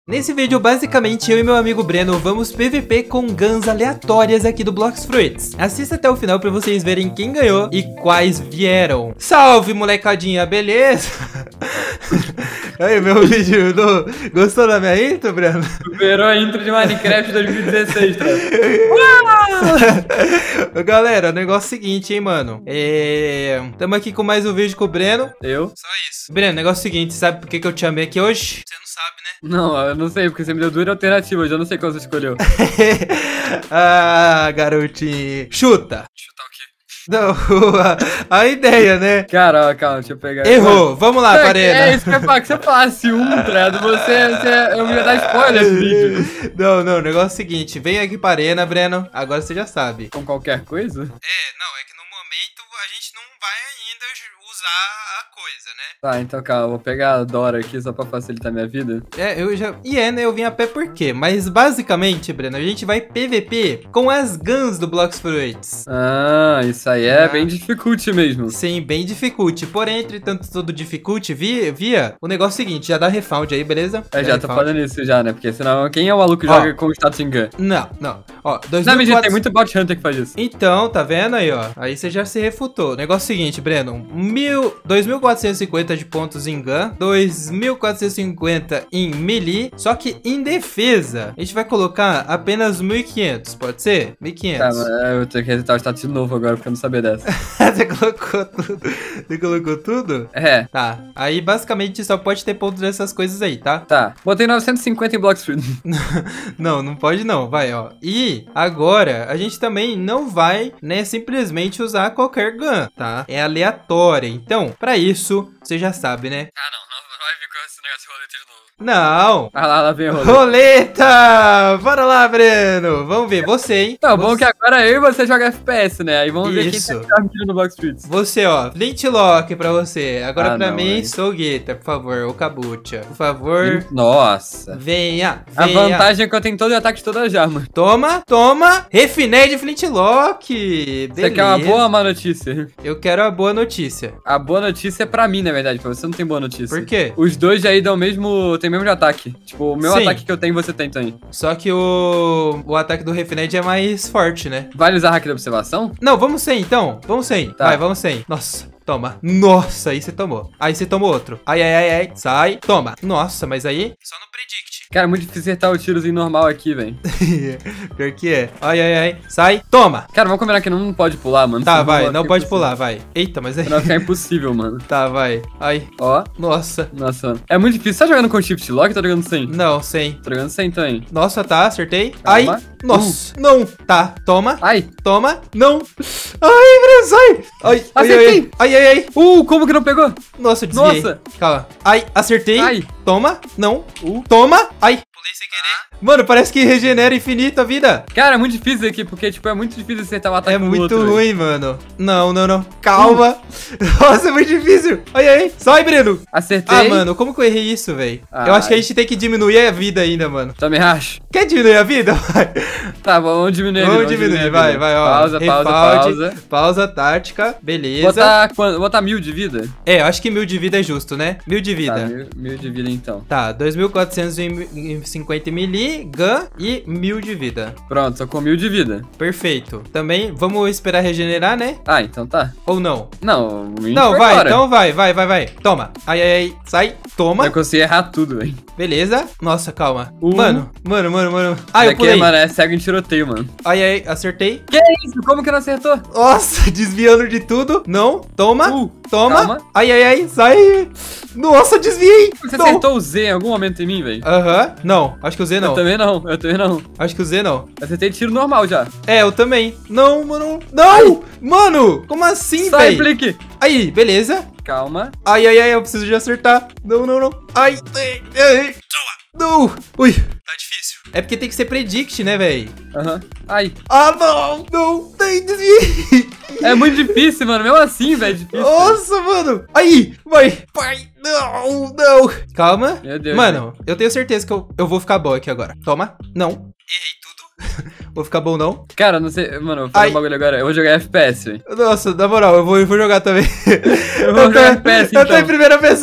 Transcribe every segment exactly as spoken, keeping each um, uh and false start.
Nesse vídeo, basicamente, eu e meu amigo Breno vamos P V P com guns aleatórias aqui do Blox Fruits. Assista até o final pra vocês verem quem ganhou e quais vieram. Salve, molecadinha, beleza? Aí, meu vídeo, do... gostou da minha intro, Breno? Superou a intro de Minecraft dois mil e dezesseis, tá? Galera, o negócio é o seguinte, hein, mano. É... Tamo aqui com mais um vídeo com o Breno. Eu? Só isso. Breno, o negócio é o seguinte, sabe por que, que eu te chamei aqui hoje? Você não sabe, né? Não, eu não sei, porque você me deu duas alternativas, eu não sei qual você escolheu. Ah, garotinho. Chuta. Chutar o quê? Não, a, a ideia, né? Cara, ó, calma, deixa eu pegar. Errou, vamos lá, é, Parena. É isso que eu ia falar, que você falasse um, tá? Você, você, eu ia dar spoiler nesse vídeo. Não, não, o negócio é o seguinte, vem aqui pra Arena, Breno, agora você já sabe. Com qualquer coisa? É, não, é que no momento a gente não vai ainda usar a coisa, né? Tá, então calma, vou pegar a Dora aqui só pra facilitar minha vida. É, eu já... E é, né, eu vim a pé por quê? Mas basicamente, Breno, a gente vai P V P com as guns do Blox Fruits. Ah, isso aí é Ah. bem difficult mesmo. Sim, bem difficult. Porém, entretanto, todo difficult, via, via o negócio é o seguinte, já dá refound aí, beleza? É, Dá já tô refound. falando isso já, né? Porque senão, quem é o maluco que Ó. joga com o status em gun? Não, não. Ó, dois Não, mil e mentira, quatrocentos... tem muito bot hunter que faz isso. Então, tá vendo aí, ó? Aí você já se refutou. O negócio é o seguinte, Breno. Mil... dois mil quatrocentos e cinquenta de pontos em gun. dois mil quatrocentos e cinquenta em melee. Só que em defesa, a gente vai colocar apenas mil e quinhentos. Pode ser? mil e Tá, quinhentos. mas eu vou ter que resetar o status de novo agora, porque eu não sabia dessa. Você colocou tudo? Você colocou tudo? É. Tá. Aí, basicamente, só pode ter pontos dessas coisas aí, tá? Tá, botei novecentos e cinquenta em Blox Fruit. Não, não pode não, vai, ó. E agora, a gente também não vai, né, simplesmente usar qualquer gun, tá? É aleatória. Então, pra isso, você já sabe, né? Ah, não, não, não vai vir com esse negócio de roleta de novo. Não! Ah lá, lá vem a roleta. Roleta! Bora lá, Breno! Vamos ver, você, hein? Tá bom você... que agora eu e você joga F P S, né? Aí vamos ver Isso. quem tá mentindo no Blox Fruits. Você, ó, Flintlock pra você. Agora Ah, pra não, mim, hein. sou Guetta, por favor. Ou Kabucha. Por favor, Nossa. venha, A venha. vantagem é que eu tenho todo o ataque de toda a arma. Toma, toma! Refinei de Flintlock! Beleza. Você quer uma boa ou uma má notícia? Eu quero a boa notícia. A boa notícia é pra mim, na verdade, pra você não tem boa notícia. Por quê? Os dois aí dão o mesmo. Tem o mesmo de ataque. Tipo, o meu Sim. ataque que eu tenho, você tem também. Só que o, o ataque do Refined é mais forte, né? Vale usar hack de observação? Não, vamos sem então. Vamos sem. Tá. Vai, vamos sem. Nossa, toma. Nossa, aí você tomou. Aí você tomou outro. Ai, ai, ai, ai. Sai. Toma. Nossa, mas aí... Só no predict. Cara, é muito difícil acertar o tirozinho normal aqui, velho. Pior que é. Ai, ai, ai. Sai. Toma. Cara, vamos combinar que não pode pular, mano. Tá, Senão vai. fica Não pode impossível. pular, vai. Eita, mas aí... Senão vai ficar impossível, mano. Tá, vai. Ai. Ó. Nossa. Nossa, mano. É muito difícil. Você tá jogando com shift lock ou tá jogando sem? Não, sem. Tô jogando sem também. Nossa, tá. Acertei. Calma. Ai. Nossa. Não. Tá. Toma. Ai, Toma. Não. Ai, Breno, sai. Ai, ai, Acertei. ai, ai, ai, ai. uh, como que não pegou? Nossa, eu desviei. Nossa. Calma. Ai, acertei. Ai. Toma. Não. Uh. Toma. Ai. Pulei sem querer. Mano, parece que regenera infinito a vida. Cara, é muito difícil aqui, porque, tipo, é muito difícil acertar o ataque É do muito outro, velho. ruim, mano. Não, não, não. Calma. Nossa, é muito difícil. Ai, ai. Sai, Breno. Acertei. Ah, mano, como que eu errei isso, velho? Eu acho que a gente tem que diminuir a vida ainda, mano. Também acho. Quer diminuir a vida? Vai. Tá, vamos diminuir a Vamos vida, diminuir, a vai, vida. vai, ó. Pausa, pausa, Refound, pausa. Pausa tática, beleza. Botar, quando, botar mil de vida? É, eu acho que mil de vida é justo, né? Mil de vida. Tá, mil, mil de vida então. Tá, dois mil quatrocentos e cinquenta em melee, gun e mil de vida. Pronto, tô com mil de vida. Perfeito. Também, vamos esperar regenerar, né? Ah, então tá. Ou não? Não, mil Não, foi vai, agora. então vai, vai, vai, vai. Toma. Ai, ai, ai. Sai. Toma. Eu consegui errar tudo, velho. Beleza. Nossa, calma. Um. Mano, mano, mano, mano. Ai, eu Daqui, pulei. mano, é cego em tiroteio, mano. Ai, ai, acertei. Que isso? Como que não acertou? Nossa, desviando de tudo. Não. Toma. Uh, Toma. calma. Ai, ai, ai. Sai. Nossa, desviei. Você Não. acertou o Z em algum momento em mim, velho? Aham. Não, acho que o Z não. Eu também não, eu também não. Acho que o Z não. Eu acertei tiro normal já. É, eu também. Não, mano. Não! Mano! Como assim, Sai, velho? Blick. Aí, beleza. Calma. Ai, ai, ai, eu preciso de acertar. Não, não, não. Ai, ai, ai. Não. Ui. Tá difícil. É porque tem que ser predict, né, velho? Aham. Ai. Ah, não. Não. Tem desvio. É muito difícil, mano. Mesmo assim, velho, é difícil. Nossa, mano. Aí, vai. Pai. Não, não. Calma. Meu Deus. Mano, eu tenho certeza que eu, eu vou ficar bom aqui agora. Toma. Não. Errei tudo. Vou ficar bom, não? Cara, não sei. Mano, eu vou fazer Ai. um bagulho agora. Eu vou jogar F P S, velho. Nossa, na moral, eu vou, eu vou jogar também. Eu vou tô, jogar F P S, eu tô então. em primeira pessoa.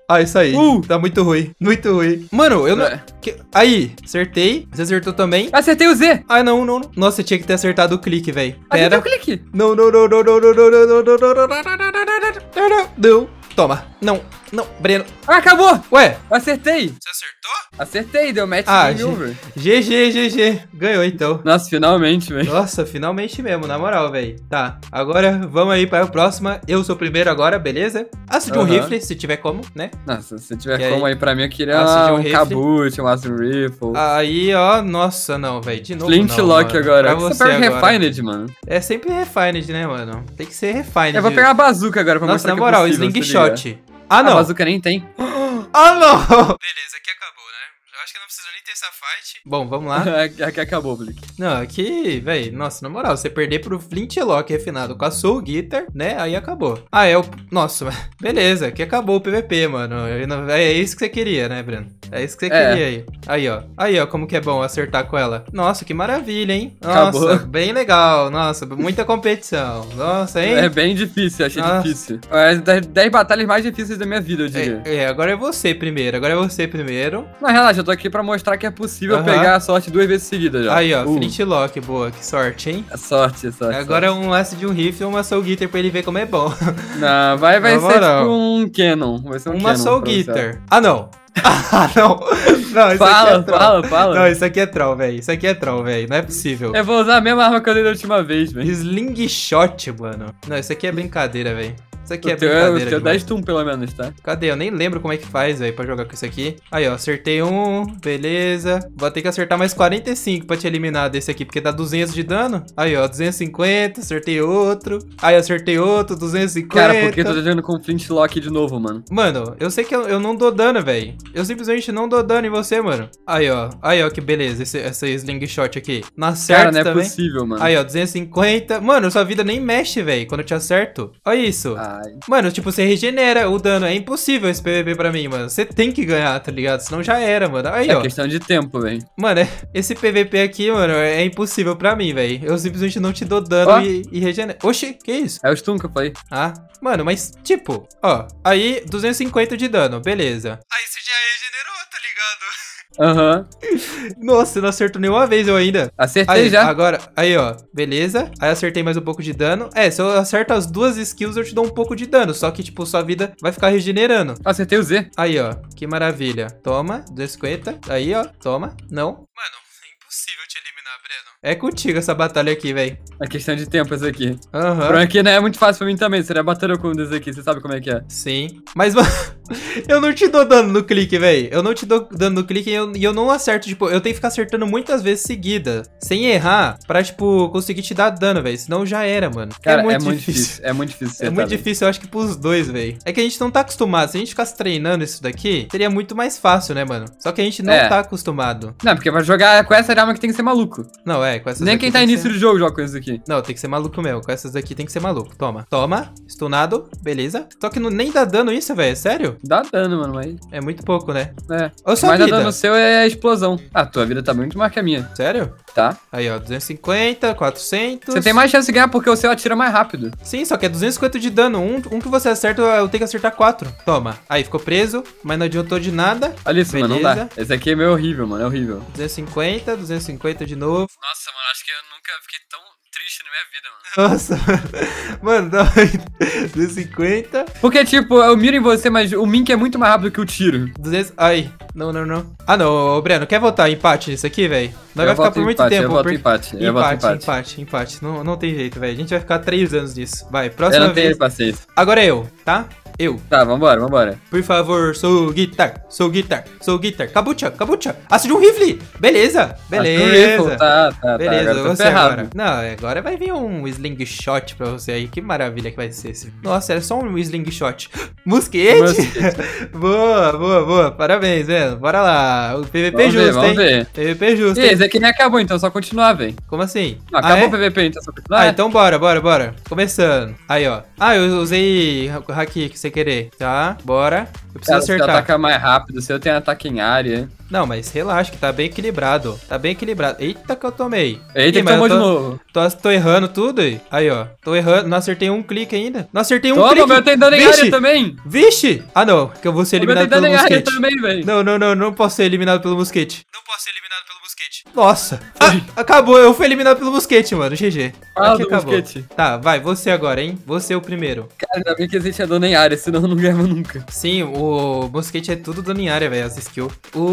Ah, isso aí. Uh. Tá muito ruim. Muito ruim. Mano, eu não... É. Que- Aí, acertei. Você acertou também? Acertei o Z. Ah, não, não. não. Nossa, eu tinha que ter acertado o clique, velho. Acertei Pera. o clique. Não, não, não, não, não, não, não, não, não, não, não, não, não, não, não. Não. Toma. Não, não, Breno. Ah, acabou. Ué? Acertei. Você acertou? Acertei, deu match Ah, game over. G G, G G. Ganhou, então. Nossa, finalmente, velho. Nossa, finalmente mesmo, na moral, velho. Tá, agora vamos aí para a próxima. Eu sou o primeiro agora, beleza? Aço de um Aham. rifle, se tiver como, né? Nossa, se tiver E como aí? aí pra mim, eu queria Aço de um um rifle. Kabut, um Aço Rifle. Aí, ó, nossa, não, velho, de novo Flint não, Lock mano. agora. Pra Por que você você pega agora. Refined, mano? É sempre refined, né, mano? Tem que ser refined. Eu vou pegar a bazuca agora pra Nossa, mostrar na que é moral, possível, se slingshot. Ah, liga. não. A bazuca nem tem. Ah, não. Beleza, aqui acabou, né? Eu acho que não precisa nem ter essa fight. Bom, vamos lá. Aqui acabou, Blake. Não, aqui, velho, nossa, na moral, você perder pro Flintlock refinado com a Soul Guitar, né? Aí acabou. Ah, é o... Nossa, beleza, aqui acabou o P V P, mano. É isso que você queria, né, Breno? É isso que você É. queria aí. Aí, ó. Aí, ó, como que é bom acertar com ela. Nossa, que maravilha, hein? Nossa, Acabou. bem legal. Nossa, muita competição. Nossa, hein? É bem difícil, achei Nossa. difícil. É das dez batalhas mais difíceis da minha vida, eu diria. É, é, agora é você primeiro. Agora é você primeiro. Mas relaxa, eu tô aqui pra mostrar que é possível Aham. pegar a sorte duas vezes seguidas já. Aí, ó, Uh, Flintlock, boa. Que sorte, hein? é sorte, é sorte. Agora é um lance de um rifle e uma Soul Guitar pra ele ver como é bom. sorte. Não, vai, vai Na ser moral. tipo um Canon. Vai ser um Uma Canon Soul pra você. Guitar. Ah, não. Ah, não. Não, isso Fala, aqui é troll. fala, fala. Não, isso aqui é troll, velho. Isso aqui é troll, velho. Não é possível. Eu vou usar a mesma arma que eu dei da última vez, velho. Slingshot, mano. Não, isso aqui é brincadeira, velho. Isso aqui é O teu, o brincadeira teu demais. dez stun pelo menos, tá? Cadê? Eu nem lembro como é que faz, velho, pra jogar com isso aqui. Aí, ó, acertei um, beleza. Vou ter que acertar mais quarenta e cinco pra te eliminar desse aqui, porque dá duzentos de dano. Aí, ó, duzentos e cinquenta, acertei outro. Aí, acertei outro, duzentos e cinquenta. Cara, por que tu tá jogando com Flintlock de novo, mano? Mano, eu sei que eu, eu não dou dano, velho. Eu simplesmente não dou dano em você, mano. Aí, ó. Aí, ó, que beleza, esse, essa slingshot aqui. Na Cara, certa não é também. possível, mano. Aí, ó, duzentos e cinquenta. Mano, sua vida nem mexe, velho, quando eu te acerto. Olha isso. Ai. Mano, tipo, você regenera o dano. É impossível esse P V P pra mim, mano. Você tem que ganhar, tá ligado? Senão já era, mano. Aí, É ó. questão de tempo, velho. Mano, é- esse P V P aqui, mano, é impossível pra mim, velho. Eu simplesmente não te dou dano Ó. e, e regenera. Oxi, que isso? É o stun que eu falei. Ah, mano, mas tipo, ó. Aí, duzentos e cinquenta de dano, beleza. Aí você já regenerou, tá ligado? Aham. Nossa, você não acertou nenhuma vez eu ainda. Acertei Aí, já. agora, aí ó, beleza. Aí acertei mais um pouco de dano. É, se eu acerto as duas skills, eu te dou um pouco de dano. Só que, tipo, sua vida vai ficar regenerando. Acertei o Z. Aí, ó, que maravilha. Toma, duzentos e cinquenta. Aí, ó, toma. Não. Mano, é impossível te eliminar, Breno. É contigo essa batalha aqui, velho. É questão de tempo esse aqui. Aham. Por aqui, né? É muito fácil pra mim também. Seria batalha com esse aqui, você sabe como é que é. Sim. Mas, mano, eu não te dou dano no clique, velho. Eu não te dou dano no clique e eu, e eu não acerto. Tipo, eu tenho que ficar acertando muitas vezes seguida, sem errar, pra, tipo, conseguir te dar dano, velho. Senão já era, mano. Cara, é muito difícil. difícil. É muito difícil. É acertar, muito velho. difícil, eu acho que pros dois, velho. É que a gente não tá acostumado. Se a gente ficasse treinando isso daqui, seria muito mais fácil, né, mano? Só que a gente não É. tá acostumado. Não, porque pra jogar com essa arma que tem que ser maluco. Não, é, com essas Nem aqui quem tá tem que início ser- do jogo joga com isso aqui. Não, tem que ser maluco mesmo. Com essas daqui tem que ser maluco. Toma. Toma. Stunado. Beleza. Só que não, nem dá dano isso, velho. Sério? Dá dano, mano, mas... É muito pouco, né? É. Olha sua Mas dá vida. dano seu é a explosão. Ah, tua vida tá muito mais que a minha, Sério? tá? Aí, ó. duzentos e cinquenta, quatrocentos. Você tem mais chance de ganhar porque o seu atira mais rápido. Sim, só que é duzentos e cinquenta de dano. Um, um que você acerta, eu tenho que acertar quatro. Toma. Aí, ficou preso. Mas não adiantou de nada. Olha isso, mano, não dá. Beleza. Esse aqui é meio horrível, mano, é horrível. duzentos e cinquenta, duzentos e cinquenta de novo. Nossa, mano, acho que eu nunca fiquei tão triste na minha vida, mano. Nossa. Mano, dá duzentos e cinquenta. Porque, tipo, eu miro em você, mas o Mink é muito mais rápido que o tiro. duzentos. Ai. Não, não, não. Ah, não. Ô, Breno, quer votar empate nisso aqui, velho? Nós Eu vai ficar voto por muito empate, tempo. eu voto porque- empate, eu voto empate, empate. empate, empate. Não, não tem jeito, velho. A gente vai ficar três anos nisso. Vai, Eu próxima não tenho vez. paciência. Agora é eu, tá? Eu. Tá, vambora, vambora. Por favor, sou guitar, sou guitar, sou guitar. Kabucha, kabucha. Aço de um rifle. Beleza, beleza. Tá, tá, Beleza, tá. Agora eu tô você ferrado. agora. Não, agora vai vir um slingshot pra você aí. Que maravilha que vai ser esse. Nossa, era só um slingshot. Mosquete? Mosquete. Boa, boa, boa. Parabéns, velho. Bora lá. O P V P Vamos ver, justo, vamos hein? ver. P V P justo, E hein? esse aqui nem acabou, então só continuar, velho. Como assim? Não, Ah, acabou é? o P V P, então só continuar. Ah, é? então bora, bora, bora. Começando. Aí, ó. Ah, eu usei haki sem querer. Tá, bora. Eu preciso Cara, o seu acertar. ataca mais rápido, o seu tem ataque em área. Não, mas relaxa que tá bem equilibrado. Tá bem equilibrado. Eita que eu tomei. Eita, Ih, mas tomou eu tô... de novo. Tô, tô errando tudo aí. Aí, ó. Tô errando. Não acertei um clique ainda. Não acertei um Toma, clique. meu, tem dano em área também. Vixe. Ah, não. Que eu vou ser O meu eliminado tem dano pelo em área mosquete. também, velho. Não, não, não. Não posso ser eliminado pelo mosquete. Não posso ser eliminado pelo mosquete. Nossa. Ah, acabou. Eu fui eliminado pelo mosquete, mano. G G. Ah, Aqui do acabou. mosquete. Tá, vai. Você agora, hein? Você é o primeiro. Cara, ainda bem que existe a dano em área, senão eu não ganhava nunca. Sim, o mosquete é tudo dano em área, velho. As skills.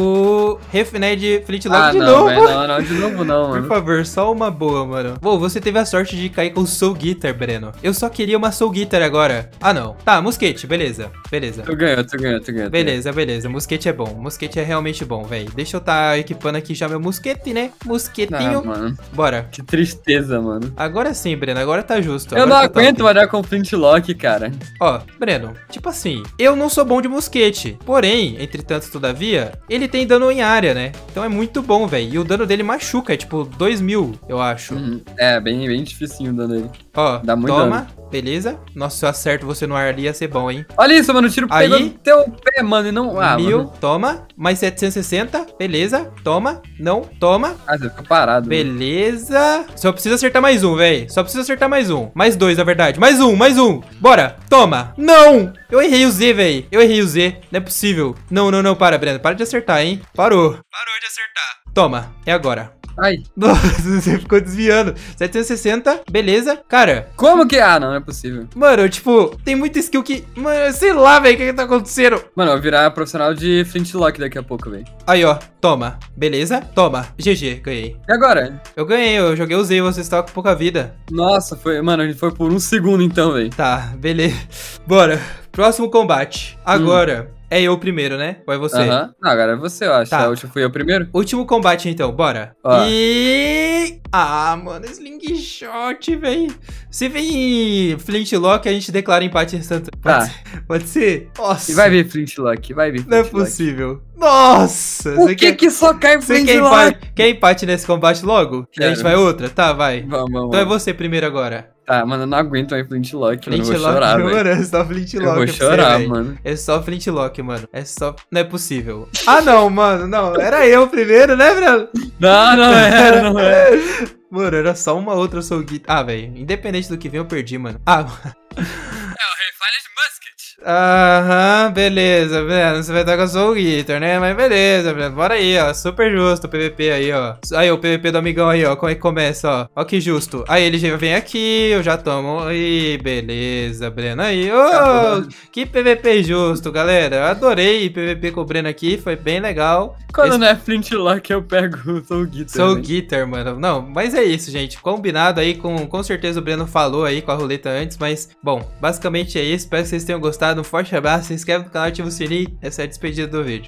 O Refined Flintlock Ah, de não, novo. véio, não, não, de novo não, Por mano. favor, só uma boa, mano. Pô, você teve a sorte de cair com o Soul Guitar, Breno. Eu só queria uma Soul Guitar agora. Ah, não. Tá, mosquete, beleza. Beleza. Tu ganhou, tu ganhou, tu ganhou. Beleza, beleza. Mosquete é bom. Mosquete é realmente bom, velho. Deixa eu tá equipando aqui já meu mosquete, né? Mosquetinho. Ah, mano. Bora. Que tristeza, mano. Agora sim, Breno. Agora tá justo. Eu Agora não tá top. aguento malhar com Flintlock, cara. Ó, Breno, tipo assim, eu não sou bom de mosquete. Porém, entretanto, todavia, ele tem dano em área, né? Então é muito bom, velho. E o dano dele machuca, é tipo dois mil, eu acho. Uhum. É, bem, bem dificinho o dano aí. Ó, Dá muito toma, dano. beleza? Nossa, se eu acerto você no ar ali ia ser bom, hein? Olha isso, mano, o tiro Aí- pegou no teu pé, mano, e não... Ah, Mil, mano. toma. Mais setecentos e sessenta, beleza? Toma, não, toma. Ah, você ficou parado. mano. Beleza. Só precisa acertar mais um, velho. Só precisa acertar mais um. Mais dois, na verdade. Mais um, mais um. Bora. Toma. Não. Eu errei o Z, velho. Eu errei o Z. Não é possível. Não, não, não. Para, Breno. Para de acertar, hein. Parou. Parou de acertar. Toma. É agora. Ai, Nossa, você ficou desviando. setecentos e sessenta, beleza. Cara, como que... Ah, não, não é possível. mano, tipo, tem muita skill que... Mano, sei lá, velho, o que que tá acontecendo? Mano, eu vou virar profissional de Flintlock daqui a pouco, velho. Aí, ó, toma, beleza? Toma, G G, ganhei. E agora? Eu ganhei, eu joguei o Z e você estava com pouca vida. Nossa, foi... Mano, a gente foi por um segundo então, velho. Tá, beleza. Bora, próximo combate. Agora, é eu primeiro, né? Ou é você? Aham. Não, agora é você, eu acho. Tá. A última fui eu primeiro? Último combate, então, bora. Ó. E... Ah, mano, slingshot, velho. Se vem Flintlock, a gente declara empate instantâneo. Pode Tá. ser? Pode ser? Nossa. E vai vir Flintlock, vai vir Não é Flintlock. possível. Nossa. O que que só cai Você quer Flintlock? empate, quer empate nesse combate logo? E a gente Quero. vai outra? Tá, vai. Vamos, vamos. Então é você primeiro agora. Tá, mano, eu não aguento mais Flintlock, mano. Eu vou Flintlock, chorar, velho. mano, é só Flintlock. Eu vou pra você, chorar, velho. mano. É só Flintlock, mano. É só... Não é possível. Ah, não, mano, não. Era eu primeiro, né, Bruno? Não, não era, não era. Mano, era só uma outra Soul Guitar. Ah, velho, independente do que vem, eu perdi, mano. Ah, É o Refined Musket. aham, beleza, Breno. Você vai estar com a Soul Guitar, né? Mas beleza, Breno. Bora aí, ó. Super justo o P V P aí, ó. Aí, o P V P do amigão aí, ó. Como é que começa, ó. Ó que justo. Aí ele já vem aqui, eu já tomo. Aí, beleza, Breno. Aí, ô, Acabou. que P V P justo, galera. Eu adorei P V P com o Breno aqui. Foi bem legal. Quando Esse- não é Flintlock, eu pego o Soul Guitar. Soul velho. Guitar, mano. Não, mas é isso, gente. Combinado aí com... Com certeza o Breno falou aí com a roleta antes, mas... Bom, basicamente é isso. Espero que vocês tenham gostado. Um forte abraço. Se inscreve no canal e ativa o sininho. Essa é a despedida do vídeo.